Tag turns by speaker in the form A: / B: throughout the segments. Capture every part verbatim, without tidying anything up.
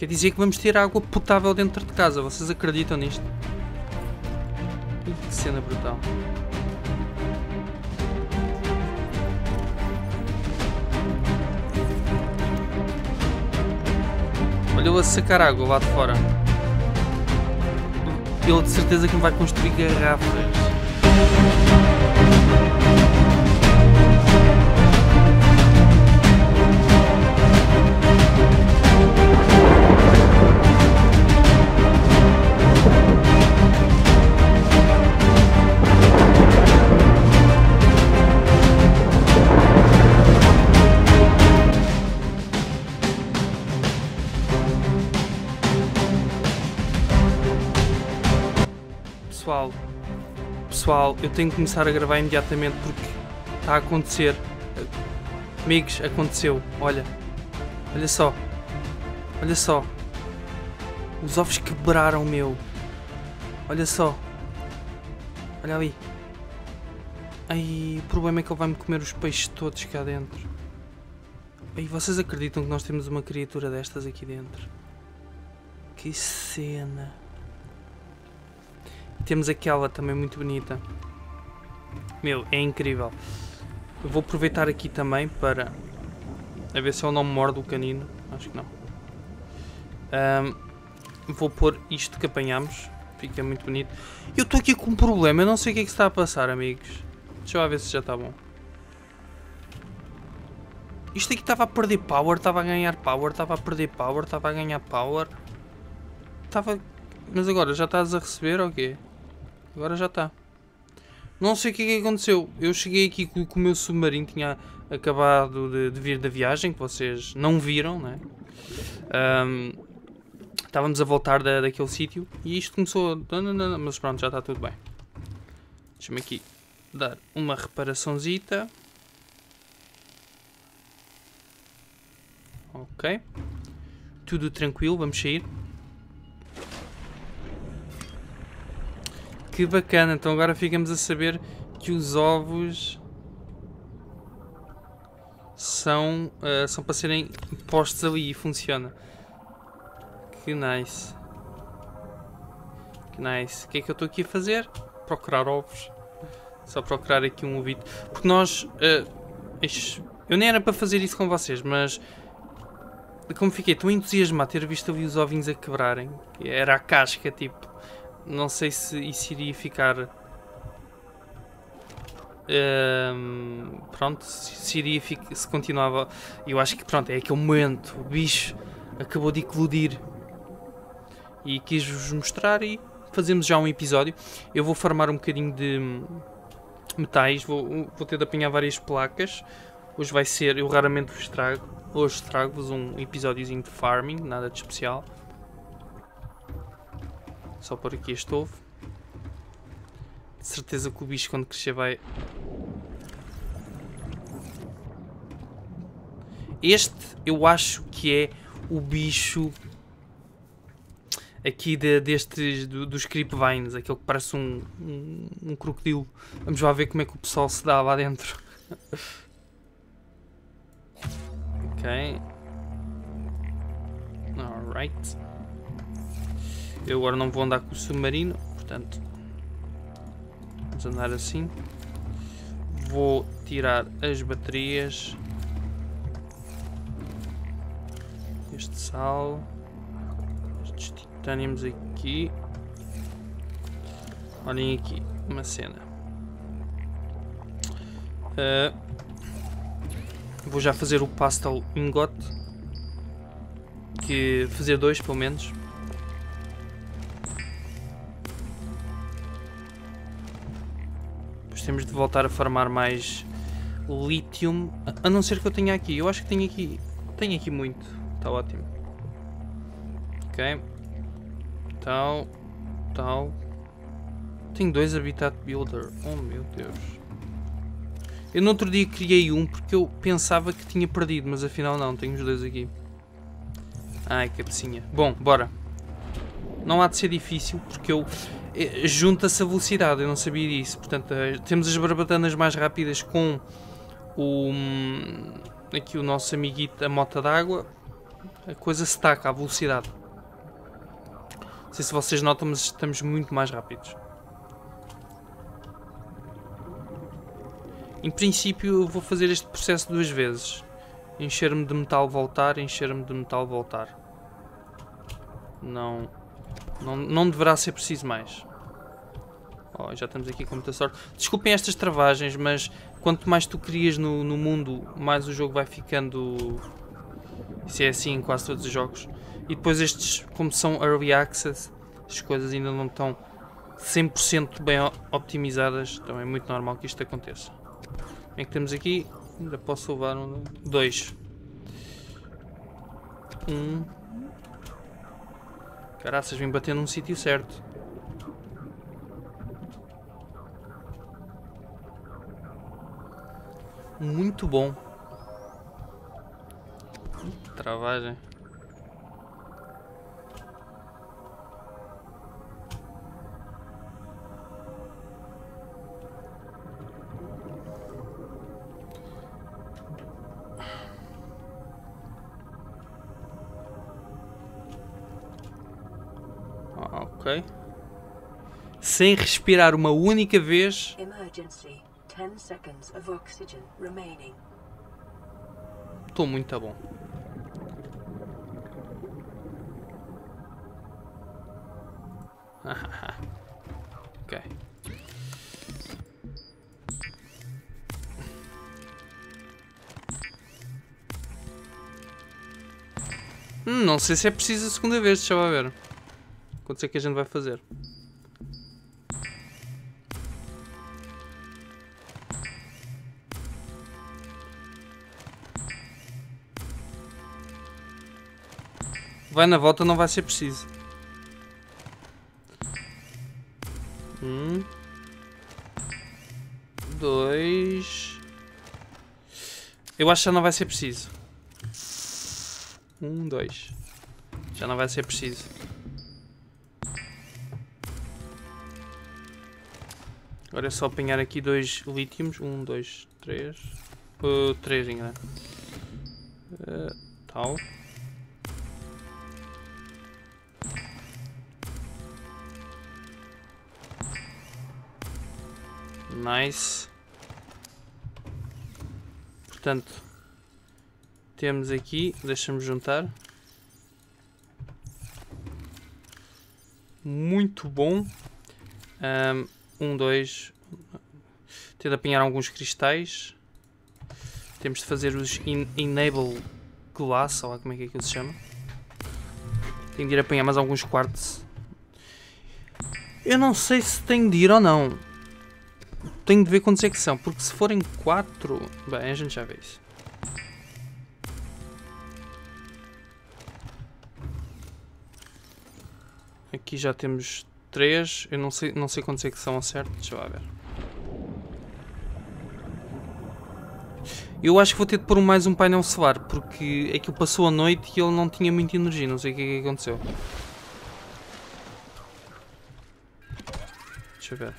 A: Quer dizer que vamos ter água potável dentro de casa. Vocês acreditam nisto? Que cena brutal. Olha eu a sacar água lá de fora. Ele de certeza que me vai construir garrafas. Pessoal, pessoal, eu tenho que começar a gravar imediatamente porque está a acontecer. Amigos, aconteceu. Olha, olha só, olha só. Os ovos quebraram, meu. Olha só. Olha ali. Ai, o problema é que ele vai-me comer os peixes todos cá dentro. Ai, vocês acreditam que nós temos uma criatura destas aqui dentro? Que cena. Temos aquela também muito bonita. Meu, é incrível. Eu vou aproveitar aqui também para... A ver se ele não me morde o canino. Acho que não. Um, vou pôr isto que apanhamos. Fica muito bonito. Eu estou aqui com um problema. Eu não sei o que é que está a passar, amigos. Deixa eu lá ver se já está bom. Isto aqui estava a perder power. Estava a ganhar power. Estava a perder power. Estava a ganhar power. Estava... Mas agora já estás a receber ou quê? Agora já está. Não sei o que é que aconteceu. Eu cheguei aqui com, com o meu submarino. Tinha acabado de, de vir da viagem. Que vocês não viram, né? Um, estávamos a voltar da, daquele sítio. E isto começou a... Mas pronto, já está tudo bem. Deixa-me aqui dar uma reparaçãozita. Ok. Tudo tranquilo. Vamos sair. Que bacana, então agora ficamos a saber que os ovos são, uh, são para serem postos ali e funciona. Que nice. Que nice. O que é que eu estou aqui a fazer? Procurar ovos. Só procurar aqui um ovito. Porque nós... Uh, eu nem era para fazer isso com vocês, mas... Como fiquei tão entusiasmado de ter visto ali os ovinhos a quebrarem. Era a casca, tipo... Não sei se isso iria ficar... Um, pronto, se iria ficar, se continuava... Eu acho que pronto, é aquele momento. O bicho acabou de eclodir. E quis-vos mostrar e fazemos já um episódio. Eu vou farmar um bocadinho de metais. Vou, vou ter de apanhar várias placas. Hoje vai ser... Eu raramente vos trago. Hoje trago-vos um episódiozinho de farming. Nada de especial. Só por aqui este ovo. De certeza que o bicho quando crescer vai... Este eu acho que é o bicho aqui de, destes, do, dos creepvines. Aquele que parece um, um, um crocodilo. Vamos lá ver como é que o pessoal se dá lá dentro. Ok. Alright. Eu agora não vou andar com o submarino, portanto, vamos andar assim. Vou tirar as baterias. Este sal. Estes titânios aqui. Olhem aqui, uma cena. Uh, vou já fazer o pastel ingot. Que fazer dois pelo menos. Temos de voltar a farmar mais lítio, a não ser que eu tenha aqui. Eu acho que tenho aqui, tenho aqui muito. Está ótimo. Ok. Tal, tal. Tenho dois Habitat Builder. Oh meu Deus. Eu no outro dia criei um porque eu pensava que tinha perdido, mas afinal não. Tenho os dois aqui. Ai, cabecinha. Bom, bora. Não há de ser difícil porque eu... Junta-se a velocidade, eu não sabia disso. Portanto, temos as barbatanas mais rápidas com o... Aqui o nosso amiguito, a mota d'água. a coisa se taca, a velocidade. Não sei se vocês notam, mas estamos muito mais rápidos. Em princípio eu vou fazer este processo duas vezes. Encher-me de metal, voltar, encher-me de metal, voltar. Não, não, não deverá ser preciso mais. Oh, já estamos aqui com muita sorte. Desculpem estas travagens, mas quanto mais tu crias no, no mundo, mais o jogo vai ficando... Isso é assim em quase todos os jogos. E depois estes, como são Early Access, as coisas ainda não estão cem por cento bem optimizadas. Então é muito normal que isto aconteça. Como é que temos aqui? Ainda posso levar um... Dois. Um. Caraças, vim bater num sítio certo. Muito bom. Travagem. Ok. Sem respirar uma única vez.
B: Emergency. ten seconds of oxygen remaining.
A: Estou muito bom. Ok. Hum, não sei se é preciso a segunda vez, deixa eu ver. Quanto é que a gente vai fazer? Vai na volta, não vai ser preciso. Um. Dois. Eu acho que já não vai ser preciso. Um, dois. Já não vai ser preciso. Agora é só apanhar aqui dois lítios. Um, dois, três. Uh, três, engano. Uh, tal. Nice. Portanto, temos aqui, deixa-me juntar. Muito bom. Um, dois. Ter de apanhar alguns cristais. Temos de fazer os in Enable Glass, ou lá como é que aquilo se chama. Tenho de ir apanhar mais alguns quartz. Eu não sei se tenho de ir ou não. Tenho de ver quantos é que são, porque se forem quatro... Bem, a gente já vê isso. Aqui já temos três. Eu não sei, não sei quantos é que são a certo. Deixa eu lá ver. Eu acho que vou ter de pôr mais um painel solar, porque aquilo passou a noite e ele não tinha muita energia. Não sei o que é que aconteceu. Deixa eu ver.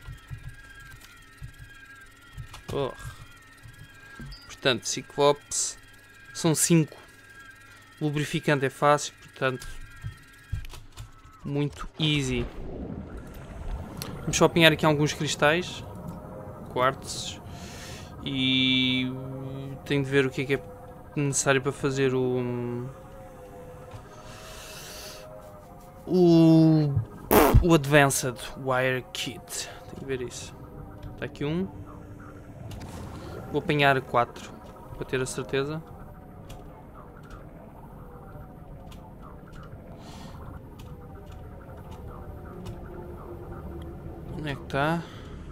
A: Oh. Portanto, Ciclops são cinco. Lubrificante é fácil, portanto, muito easy. Vamos só apanhar aqui alguns cristais, quartzos, e tenho de ver o que é que é necessário para fazer o o, o Advanced Wire Kit. Tenho que ver isso. Está aqui um. Vou apanhar quatro para ter a certeza. Onde é que está?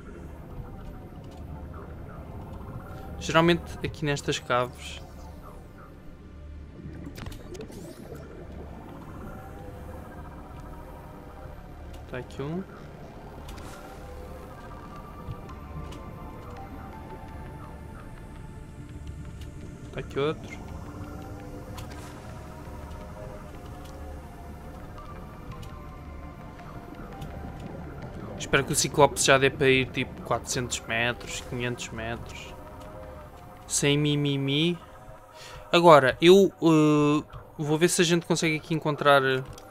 A: Geralmente aqui nestas caves. Está aqui um. Está aqui outro. Espero que o Ciclope já dê para ir tipo quatrocentos metros, quinhentos metros. Sem mimimi. Agora, eu uh, vou ver se a gente consegue aqui encontrar...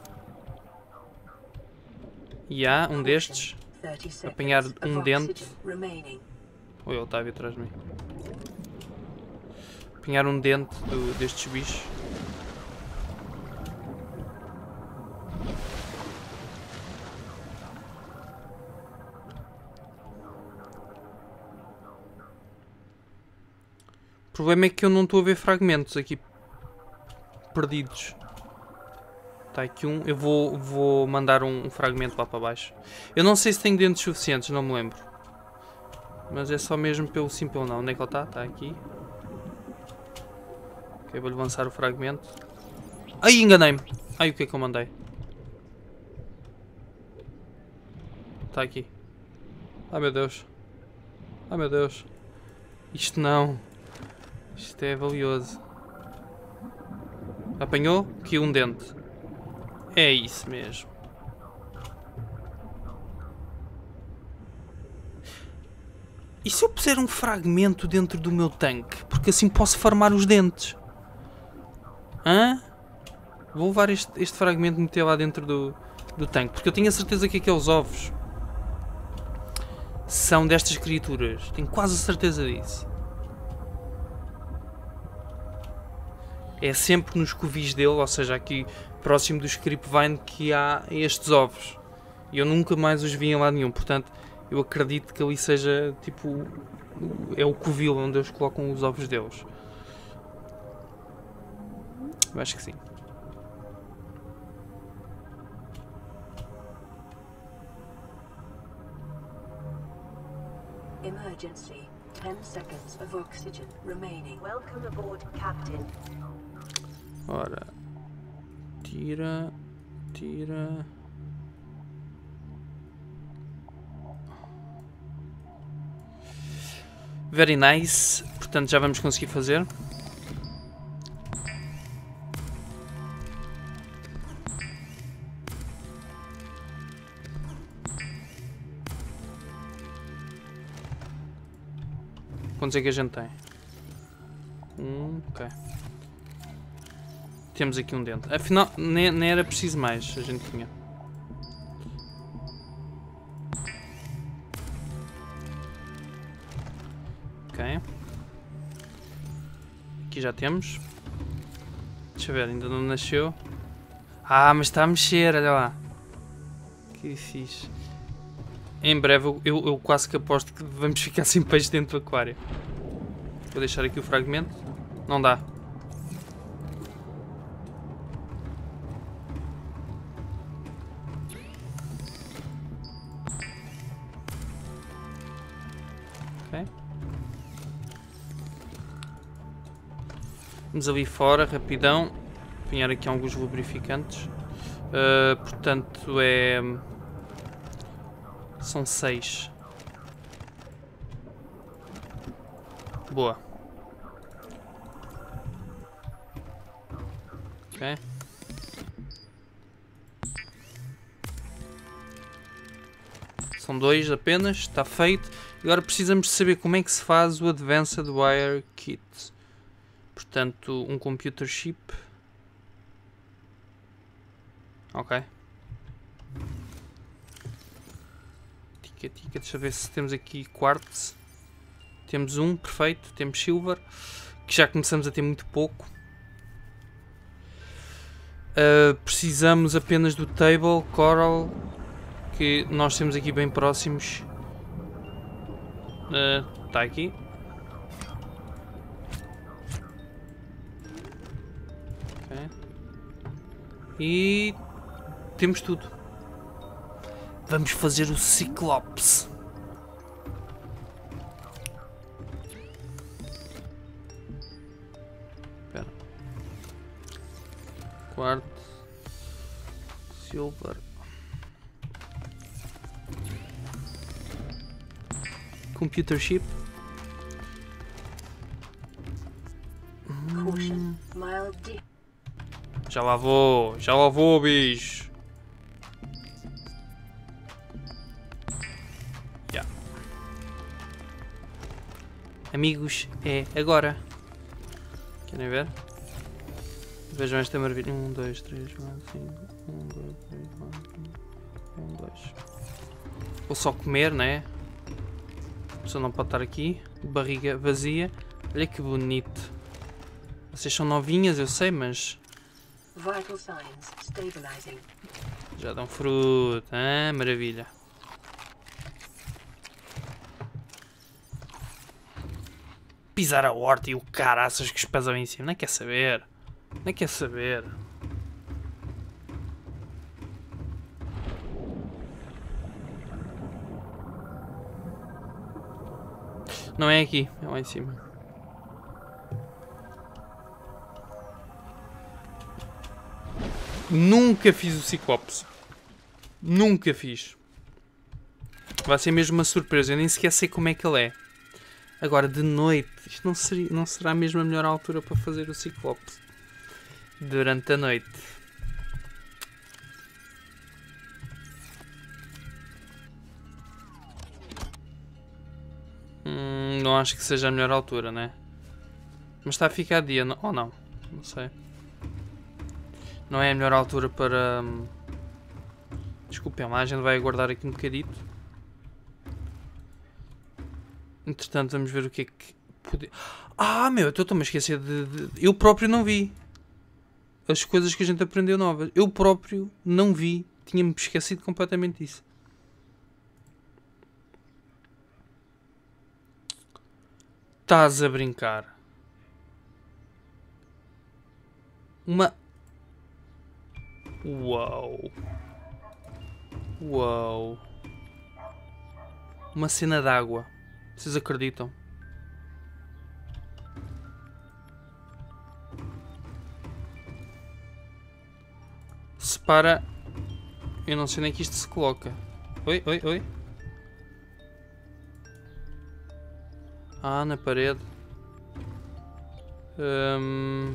A: E há um destes. Apanhar um dente. Ou ele está a vir atrás de mim. Apanhar um dente do, destes bichos. O problema é que eu não estou a ver fragmentos aqui perdidos. Está aqui um. Eu vou, vou mandar um, um fragmento lá para baixo. Eu não sei se tenho dentes suficientes, não me lembro. Mas é só mesmo pelo sim, pelo não. Onde é que ele está? Está aqui. Ok, vou-lhe lançar o fragmento. Ai, enganei-me. Ai, o que é que eu mandei? Está aqui. Ai, meu Deus. Ai, meu Deus. Isto não. Isto é valioso. Apanhou? Aqui um dente. É isso mesmo. E se eu puser um fragmento dentro do meu tanque? Porque assim posso farmar os dentes. Hã? Vou levar este, este fragmento e meter lá dentro do, do tanque. Porque eu tenho a certeza que aqueles ovos são destas criaturas. Tenho quase a certeza disso. É sempre nos covis dele, ou seja, aqui próximo do Scriptvine, que há estes ovos. E eu nunca mais os vi em lado nenhum. Portanto, eu acredito que ali seja tipo... É o covil onde eles colocam os ovos deles. Eu acho que sim.
B: Emergency. ten seconds of oxygen remaining. Welcome aboard, Captain.
A: Ora. Tira. Tira. Very nice. Portanto, já vamos conseguir fazer. Quantos é que a gente tem? Um, ok. Temos aqui um dente. Afinal, nem, nem era preciso mais. A gente tinha. Ok. Aqui já temos. Deixa eu ver, ainda não nasceu. Ah, mas está a mexer, olha lá. Que fixe. Em breve eu, eu, eu quase que aposto que vamos ficar sem peixe dentro do aquário. Vou deixar aqui o fragmento. Não dá. Ok. Vamos ali fora, rapidão. Apanhar aqui alguns lubrificantes. Uh, portanto é... São seis. Boa. Ok. São dois apenas. Está feito. Agora precisamos saber como é que se faz o Advanced Wire Kit. Portanto, um computer chip. Ok. Tica, tica. Deixa eu ver se temos aqui quartz. Temos um, perfeito. Temos silver, que já começamos a ter muito pouco. Uh, precisamos apenas do table, coral, que nós temos aqui bem próximos. Está uh, aqui. Okay. E temos tudo. Vamos fazer o Cyclops. Espera. Quartzo. Silver. Computer chip.
B: Caution. Mild dip.
A: Já lá vou, já lá vou, bicho. Yeah. Amigos, é agora. Querem ver? Vejam esta maravilha. um, dois, três, quatro, cinco. um, dois, três, quatro, cinco. um, dois. Vou só comer, né? Só não pode estar aqui. Barriga vazia. Olha que bonito. Vocês são novinhas, eu sei, mas...
B: Vital signs stabilizing.
A: Já dão fruto. Ah, maravilha. Pisar a horta e o caraças que os pés em cima. Nem quer saber. Nem quer saber. Não é aqui, é lá em cima. Nunca fiz o Ciclopes. Nunca fiz. Vai ser mesmo uma surpresa. Eu nem sequer sei como é que ele é. Agora, de noite, isto não, seria, não será mesmo a melhor altura para fazer o Ciclopes. Durante a noite. Hum, não acho que seja a melhor altura, né? Mas está a ficar dia, não? Ou não? Não sei. Não é a melhor altura para... Hum... Desculpem lá, a gente vai aguardar aqui um bocadito. Entretanto, vamos ver o que é que... Pode... Ah, meu, eu estou-me a esquecer de, de... Eu próprio não vi. As coisas que a gente aprendeu novas. Eu próprio não vi. Tinha-me esquecido completamente disso. Estás a brincar. Uma... Uau. Uau. Uma cena d'água. Vocês acreditam? Separa... Eu não sei nem que isto se coloca. Oi, oi, oi. Ah, na parede. Hum...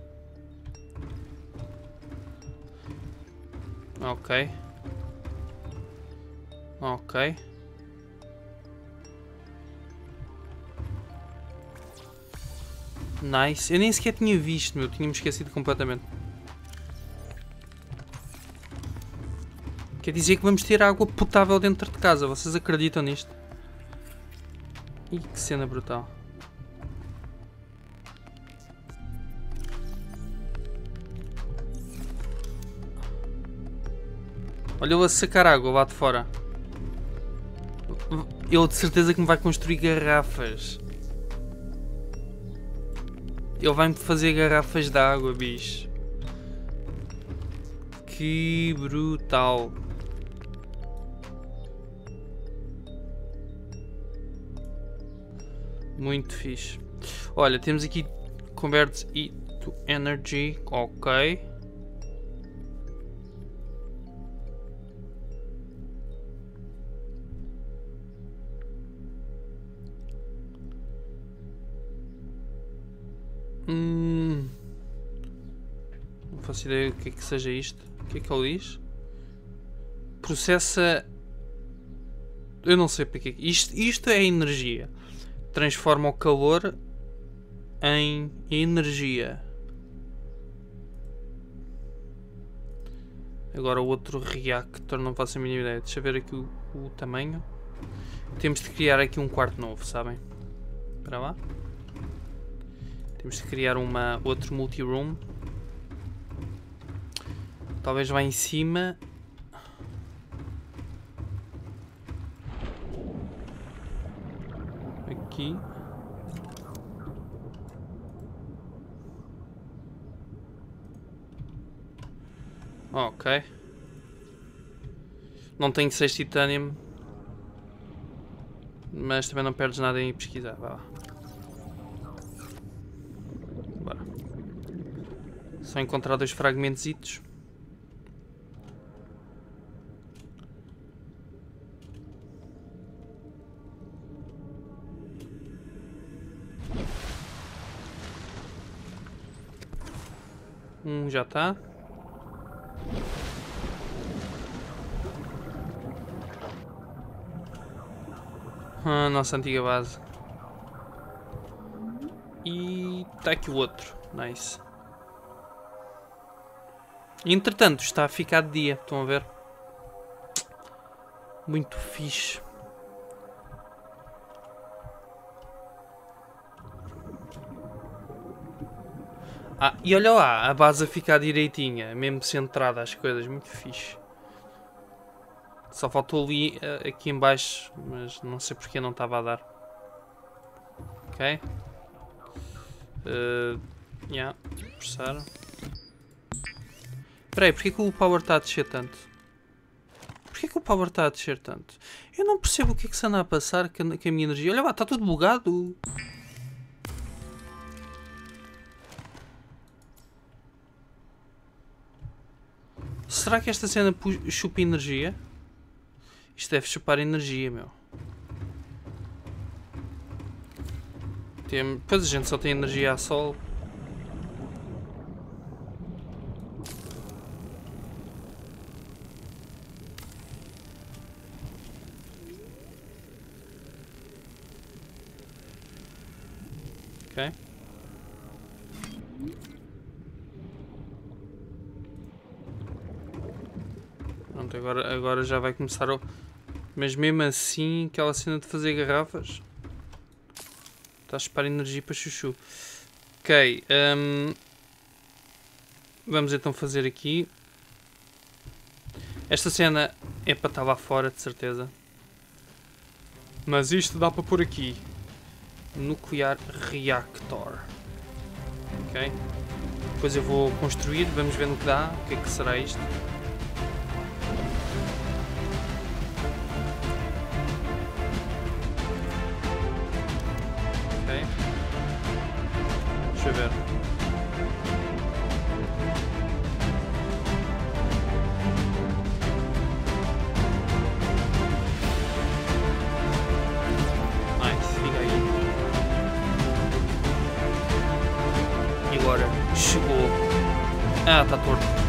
A: Ok. Ok. Nice. Eu nem sequer tinha visto, meu. Tinha-me esquecido completamente. Quer dizer que vamos ter água potável dentro de casa. Vocês acreditam nisto? Ih, que cena brutal. Olha, eu a sacar água lá de fora. Ele de certeza que me vai construir garrafas. Ele vai-me fazer garrafas de água, bicho. Que brutal. Muito fixe. Olha, temos aqui converts it to energy. Ok. Hum. Não faço ideia do que é que seja isto. O que é que ele diz? Processa... Eu não sei para que... Isto, isto é energia. Transforma o calor em energia. Agora o outro reactor, não faço a mínima ideia. Deixa eu ver aqui o, o tamanho. Temos de criar aqui um quarto novo, sabem? Para lá. Temos de criar uma, outro multi-room. Talvez lá em cima. Aqui. Ok. Não tenho seis titanium. Mas também não perdes nada em pesquisar. Vai lá. Bora. Só encontrar dois fragmentos. Um já está. Ah, nossa antiga base. E está aqui o outro. Nice. Entretanto, está a ficar de dia. Estão a ver? Muito fixe. Ah, e olha lá, a base a ficar direitinha, mesmo centrada as coisas, muito fixe. Só faltou ali, aqui em baixo, mas não sei porque não estava a dar. Ok. Uh, yeah, processar. Espera aí, porque é que o power está a descer tanto? Porquê que o power está a descer tanto? Eu não percebo o que é que se anda a passar com a, com a minha energia. Olha lá, está tudo bugado. Será que esta cena chupa energia? Isto deve chupar energia, meu. Tem... Pois a gente só tem energia a sol. Ok. Pronto, agora, agora já vai começar o... Mas mesmo assim, aquela cena de fazer garrafas... Está a chupar energia para chuchu. Ok. Um... Vamos então fazer aqui. Esta cena é para estar lá fora, de certeza. Mas isto dá para pôr aqui. Nuclear Reactor. Ok. Depois eu vou construir. Vamos ver no que dá. O que é que será isto. Deixa eu ver. Nice, fica aí. E agora chegou. Ah, está torto.